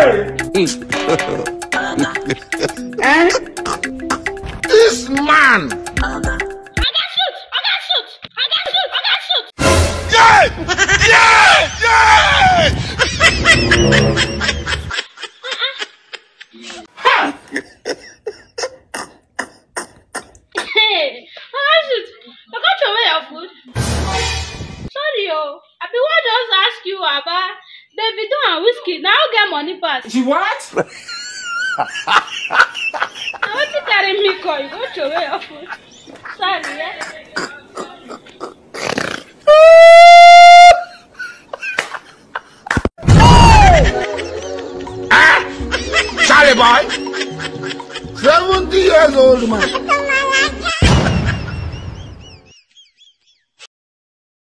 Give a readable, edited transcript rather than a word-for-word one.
This man. Yes! Yes! Yes! Hey, I got throw away your food. Sorry, oh. I be want just ask you about Davido and Whiskey. Now get money pass. She what? I want to carry me call. You go throw away your food. Sorry, yeah. Charlie boy, 70 years old man.